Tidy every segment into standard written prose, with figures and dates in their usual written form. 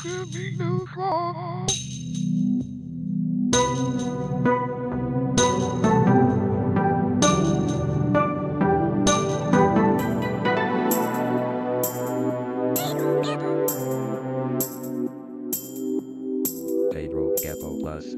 Pedro Geppo Plus.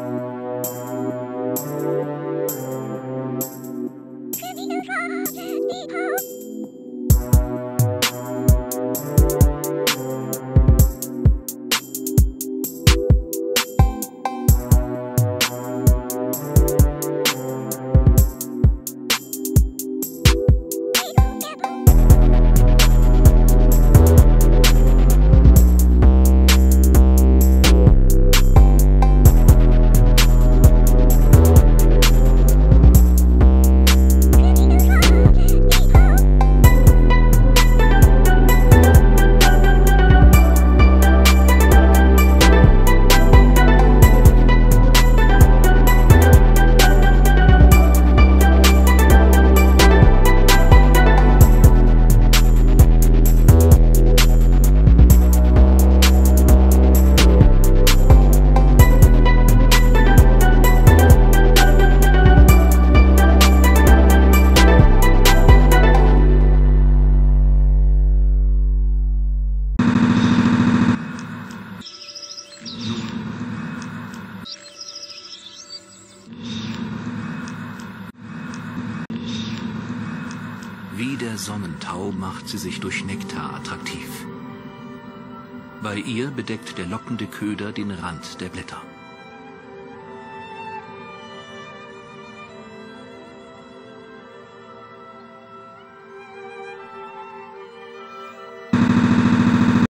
Wie der Sonnentau macht sie sich durch Nektar attraktiv. Bei ihr bedeckt der lockende Köder den Rand der Blätter.